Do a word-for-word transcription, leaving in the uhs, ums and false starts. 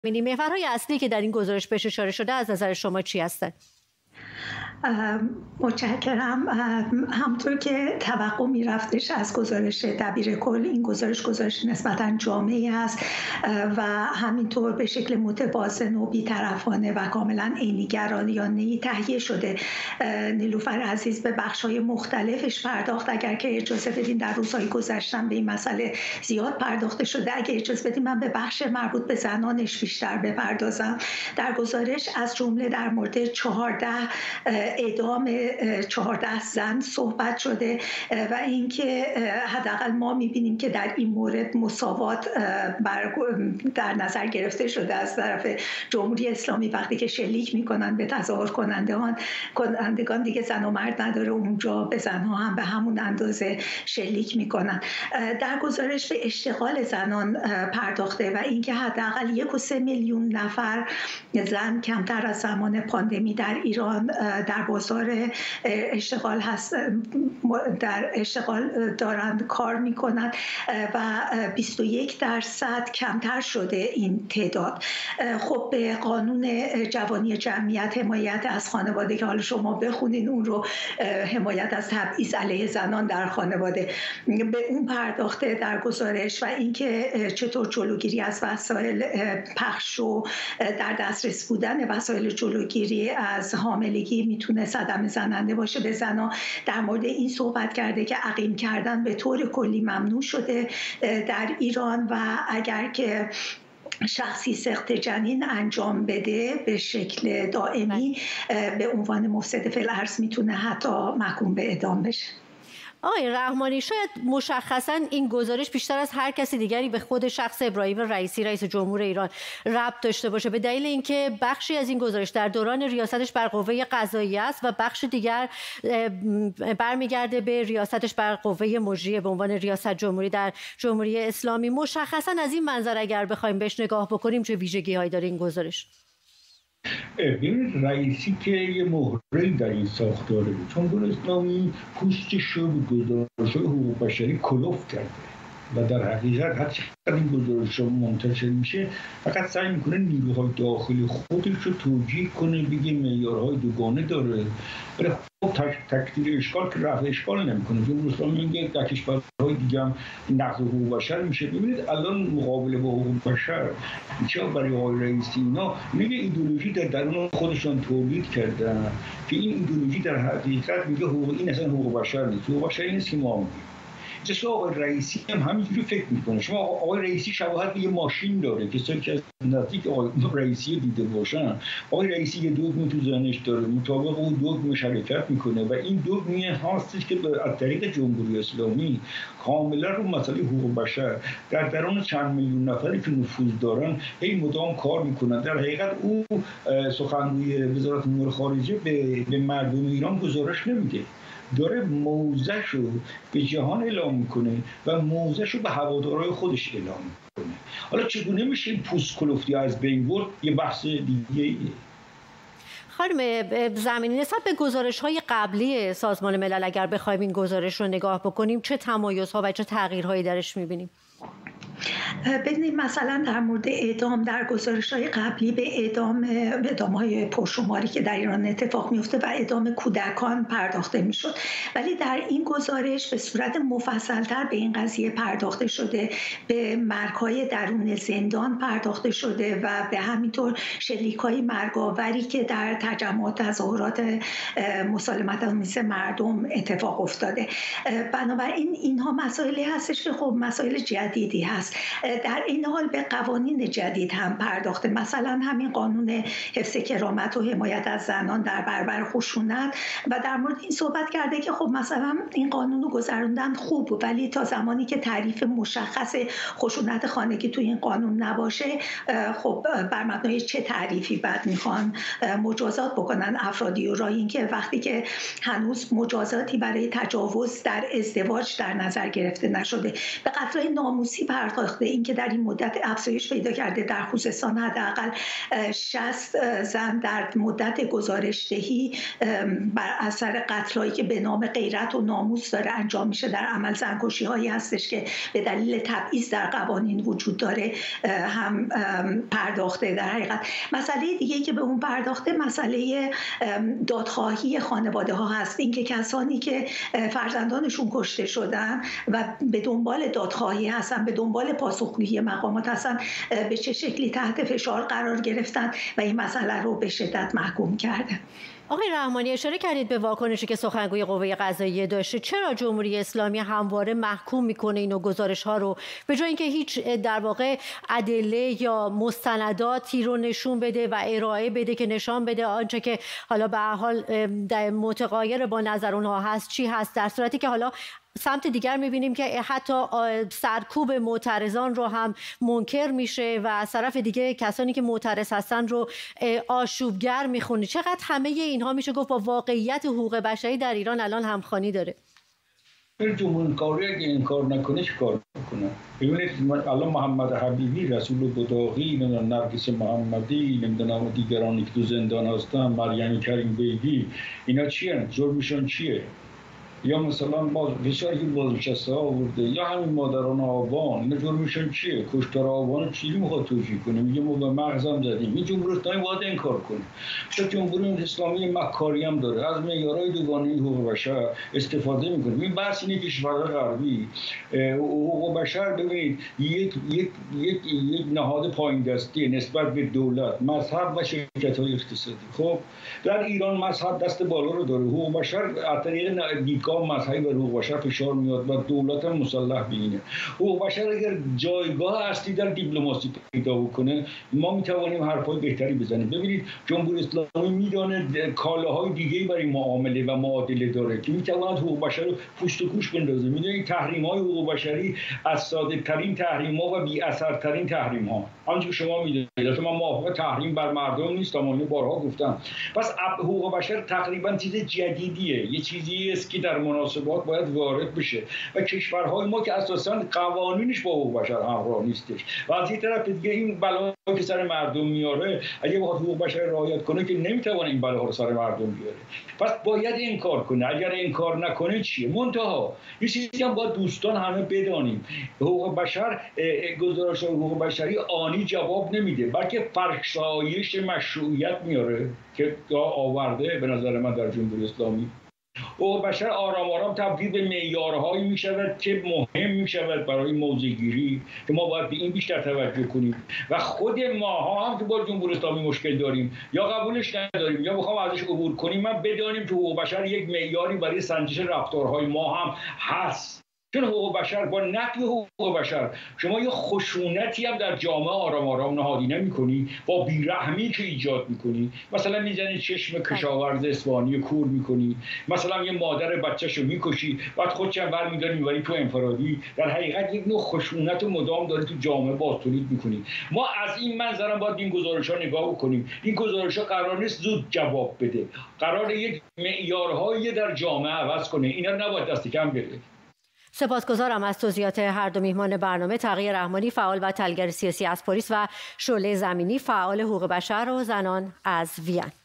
محورهای اصلی که در این گزارش بهش اشاره شده از نظر شما چی هستند؟ متشکرم. همطور که توقع میرفتش از گزارش دبیر کل، این گزارش گزارش نسبتاً جامعی است و همینطور به شکل متوازن و بی‌طرفانه و کاملاً عینی‌گرایانه‌ای تهیه شده. نیلوفر عزیز به بخش‌های مختلفش پرداخت. اگر که اجازه بدین در روزهای گذشتم به این مسئله زیاد پرداخته شده، اگر اجازه بدین من به بخش مربوط به زنانش بیشتر بپردازم. در گزارش از جمله در مورد چهارده اعدام چهارده زن صحبت شده و اینکه حداقل ما می‌بینیم که در این مورد مساوات در نظر گرفته شده از طرف جمهوری اسلامی. وقتی که شلیک می‌کنن به تظاهر کنندگان کنندگان دیگه زن و مرد نداره، اونجا به زنها هم به همون اندازه شلیک می‌کنن. در گزارش به اشتغال زنان پرداخته و اینکه حداقل یک و سه میلیون نفر زن کمتر از زمان پاندمی در ایران در بازار اشتغال هست، در اشتغال دارند کار میکنند و بیست و یک درصد کمتر شده این تعداد. خب به قانون جوانی جمعیت حمایت از خانواده که حالا شما بخونین اون رو، حمایت از تبعیض علیه زنان در خانواده، به اون پرداخته در گزارش و اینکه چطور جلوگیری از وسایل پخش و در دسترس بودن وسایل جلوگیری از حاملگی میتونه صدمه زننده باشه به زنان. در مورد این صحبت کرده که عقیم کردن به طور کلی ممنوع شده در ایران و اگر که شخصی سقط جنین انجام بده به شکل دائمی به عنوان مفسد فی الارض میتونه حتی محکوم به اعدام بشه. آقای رحمانی، شاید مشخصاً این گزارش بیشتر از هر کسی دیگری به خود شخص ابراهیم رئیسی رئیس جمهور ایران ربط داشته باشه، به دلیل اینکه بخشی از این گزارش در دوران ریاستش بر قوه قضاییه است و بخش دیگر برمیگرده به ریاستش بر قوه مجریه به عنوان ریاست جمهوری در جمهوری اسلامی. مشخصاً از این منظر اگر بخوایم بهش نگاه بکنیم چه ویژگی‌هایی داره این گزارش؟ ببینید، رئیسی که یه مهره‌ای در این ساختاره، چون جمهوری اسلامی پوستش رو به گزارش‌های حقوق بشری کلفت کرده و در حقیقت هر چقدر این گزارش‌ها منتشر میشه فقط سعی میکنه نیروهای داخلی خودش رو توجیه کنه، بگه معیارهای دوگانه داره، ولی خب تکثیر اشکال که رفع اشکال نمیکنه. جمهوری اسلامی میگه در کشورهای دیگه هم نقض حقوق بشر میشه. ببینید الان مقابله با حقوق بشر چه برای آقای رئیسی اینا میگه ایدئولوژی در درون خودشان تولید کردن که این ایدئولوژی در حقیقت میگه حقوق، این اصلا حقوق بشر نیست، حقوق بشر این نیست که ما میگیم. جسا آقای رئیسی هم همینجوری فکر میکنه. شما آقای رئیسی شباهت به یه ماشین داره، کسایی که از نزدیک آقای رئیسی دیده باشن، آقای رئیسی یه دگمه تو ذهنش داره، مطابق اون دگمه حرکت میکنه و این دگمه هستش که از طریق جمهوری اسلامی کاملا رو مسئله حقوق بشر در درون چند میلیون نفری که نفوذ دارن هی مدام کار میکنن. در حقیقت او سخنگوی وزارت امور خارجه به, به مردم ایران گزارش نمیده، داره موضعش رو به جهان اعلام میکنه و موضعش رو به هوادارهای خودش اعلام میکنه. حالا چگونه میشه پوست کلفتی از بین برد یه بحث دیگه ایه. خانم زمینی، نسبت به گزارش‌های قبلی سازمان ملل اگر بخوایم این گزارش رو نگاه بکنیم چه تمایزها و چه تغییرهایی درش میبینیم؟ ببینید مثلا در مورد اعدام در گزارش‌های قبلی به اعدام اعدام‌های پرشماری که در ایران اتفاق میفته و اعدام کودکان پرداخته میشد، ولی در این گزارش به صورت مفصل‌تر به این قضیه پرداخته شده، به مرگ‌های درون زندان پرداخته شده و به همینطور شلیک‌های مرگاوری که در تجمعات تظاهرات مسالمت‌آمیز مردم اتفاق افتاده. بنابراین اینها مسائلی هستش که خب مسائل جدیدی هست. در این حال به قوانین جدید هم پرداخته، مثلا همین قانون حفظ کرامت و حمایت از زنان در برابر خشونت و در مورد این صحبت کرده که خب مثلا این قانون رو گذروندن خوب، ولی تا زمانی که تعریف مشخص خشونت خانگی تو این قانون نباشه خب بر مبنای چه تعریفی بعد میخوان مجازات بکنن افرادی و رای اینکه وقتی که هنوز مجازاتی برای تجاوز در ازدواج در نظر گرفته نشده به قتل ناموسی پرداخت نخواهده. این که در این مدت افزایش پیدا کرده در خوزستان حداقل شصت زن در مدت گزارشدهی بر اثر قتل‌هایی که به نام غیرت و ناموس داره انجام میشه در عمل زنکشی هایی هستش که به دلیل تبعیض در قوانین وجود داره هم پرداخته. در حقیقت مسئله دیگه که به اون پرداخته مسئله دادخواهی خانواده ها هست. این که کسانی که فرزندانشون کشته شدن و به دنبال دادخواهی هستن، به دنبال پاسخگویی مقامات هستن، به چه شکلی تحت فشار قرار گرفتن و این مسئله رو به شدت محکوم کرده. آقای رحمانی، اشاره کردید به واکنشی که سخنگوی قوه قضاییه داشته. چرا جمهوری اسلامی همواره محکوم میکنه اینو گزارش ها رو، به جای اینکه هیچ در واقع ادله یا مستنداتی رو نشون بده و ارائه بده که نشان بده آنچه که حالا به هر حال متغایر با نظر اونها هست چی هست، در صورتی که حالا سمت دیگر میبینیم که حتی سرکوب معترضان رو هم منکر میشه و از طرف دیگه کسانی که معترض هستن رو آشوبگر میخونه. چقدر همه اینها میشه گفت با واقعیت حقوق بشری در ایران الان همخوانی داره؟ جمهوری کاری اگه این کار نکنه چه کار کنه؟ ببینید الان محمد حبیبی، رسول بداغی، نرگس محمدی، نمیدونم دیگرانی که تو زندان هستن، مریم کریم بیگی، اینا چیه؟ جرمشون چیه؟ یا مثلا باز فشاری که بازنشسته ها آورده، یا همین مادران آبان، اینا جرمشون چیه؟ کشتار آبان چیزی میخواد توجیه کنه؟ میگه ما به مغزم زدیم. این جمهوری اسلامی باید انکار کنه. چون جمهوری اسلامی مکاری هم داره، از معیارهای دوگانه حقوق بشر استفاده میکنه. این بحث اینه که کشورهای غربی حقوق بشر ببینید یک یک یک یک نهاد پایین دستی نسبت به دولت، مذهب و شرکت‌های اقتصادی. خب در ایران مذهب دست بالا رو داره، حقوق بشر از طریق مذهبی و حقوق بشر فشار میاد و دولت هم مسلح به اینه. حقوق بشر اگر جایگاه اصلی در دیپلماسی پیدا بکنه، ما میتوانیم حرفای بهتری بزنیم. ببینید جمهوری اسلامی میدانه کالاهای دیگه‌ای برای معامله و معادله داره که میتواند حقوق بشر رو پوست و گوش بندازه. میدونید تحریم‌های حقوق بشری از ساده‌ترین تحریم‌ها و بی‌اثرترین تحریم‌ها. همونجوری که شما میدونید، البته من موافق تحریم بر مردم نیستم، من بارها گفتم. پس حقوق بشر تقریبا چیز جدیدیه، یه چیزی است که در مناسبات باید وارد بشه و کشورهای ما که اساساً قوانینش با حقوق بشر همراه نیستش و از این طرف دیگه این بلا که سر مردم میاره، اگه بخواد حقوق بشر رعایت کنه که نمیتونه این بلا رو سر مردم بیاره. پس باید انکار کنه. اگر انکار نکنه چیه؟ منتها یه چیزی هم باید دوستان همه بدانیم، حقوق بشر، گزارش حقوق بشری آنی جواب نمیده، بلکه فرسایش مشروعیت میاره که آورده به نظر من در جمهوری اسلامی. حقوق بشر آرام آرام تبدیل به معیارهایی می شود که مهم می شود برای موضع‌گیری که ما باید به این بیشتر توجه کنیم و خود ماها هم که با جمهوری اسلامی مشکل داریم، یا قبولش نداریم یا بخوام ازش عبور کنیم، من بدانیم که حقوق بشر یک معیاری برای سنجش رفتارهای ما هم هست. چون حقوق بشر با نقض حقوق بشر شما یه خشونتی هم در جامعه آرام آرام نهادینه می‌کنی، با بیرحمی که ایجاد می‌کنی. مثلا میزنی چشم کشاورز اصفهانی کور می‌کنی، مثلا یه مادر بچه‌شو می‌کشی، بعد خودت هم برمی‌داری می‌بری تو انفرادی. در حقیقت یک نوع خشونت مدام داری تو جامعه بازتولید می‌کنی. ما از این منظر باید این گزارش‌ها نگاه بکنیم. این گزارش‌ها قرار نیست زود جواب بده، قرار یک معیارهایی در جامعه عوض کنه. اینا نباید دست کم بده. سپاسگزارم از توضیحات هر دو میهمان برنامه، تقی رحمانی فعال و تحلیلگر سیاسی از پاریس و شعله زمینی فعال حقوق بشر و زنان از وین.